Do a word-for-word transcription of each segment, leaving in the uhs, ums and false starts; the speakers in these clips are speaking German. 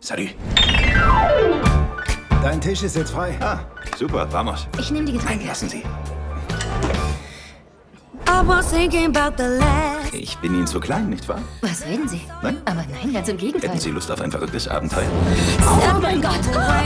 Salut. Dein Tisch ist jetzt frei. Ah, super, vamos. Ich nehme die Getränke. Nein, lassen Sie. Ich bin Ihnen zu klein, nicht wahr? Was reden Sie? Nein? Aber nein, ganz im Gegenteil. Hätten Sie Lust auf ein verrücktes Abenteuer? Oh mein Gott!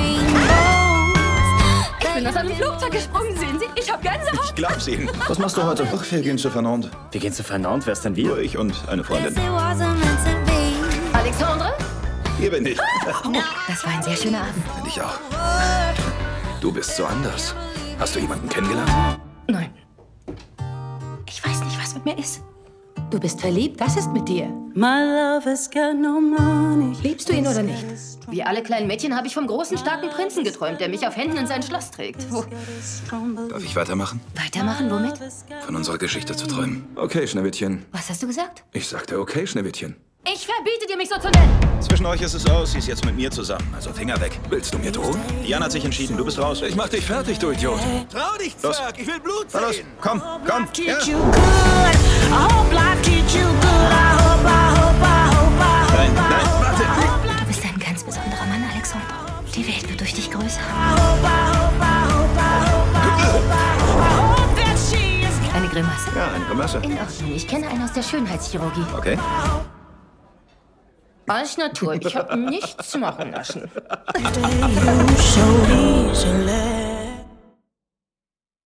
Ich bin aus einem Flugzeug gesprungen, sehen Sie? Ich habe Gänsehaut. Ich glaub's Ihnen. Was machst du heute? Ach, wir gehen zu Fernand. Wir gehen zu Fernand, wer ist denn wir? Nur ich und eine Freundin. Alexandre? Hier bin ich. Das war ein sehr schöner Abend. Finde ich auch. Du bist so anders. Hast du jemanden kennengelernt? Nein. Ich weiß nicht, was mit mir ist. Du bist verliebt? Was ist mit dir? Liebst du ihn oder nicht? Wie alle kleinen Mädchen habe ich vom großen, starken Prinzen geträumt, der mich auf Händen in sein Schloss trägt. Wo? Darf ich weitermachen? Weitermachen, womit? Von unserer Geschichte zu träumen. Okay, Schneewittchen. Was hast du gesagt? Ich sagte okay, Schneewittchen. Ich verbiete dir, mich so zu nennen. Zwischen euch ist es aus. Sie ist jetzt mit mir zusammen. Also Finger weg. Willst du mir drohen? Jan hat sich entschieden. Du bist raus. Ich mach dich fertig, du Idiot. Trau dich, Los. Zwerg. Ich will Blut Na los, sehen. komm, komm. Ja. Nein, nein, warte. Du bist ein ganz besonderer Mann, Alexandre. Die Welt wird durch dich größer. Eine Grimasse? Ja, eine Grimasse. In Ordnung. Ich kenne einen aus der Schönheitschirurgie. Okay. Als Natur. Ich habe nichts machen lassen. So easily